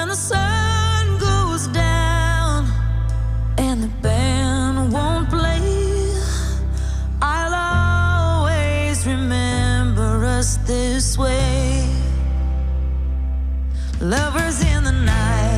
the sun goes down and the band won't play, I'll always remember us this way. Lovers in the night,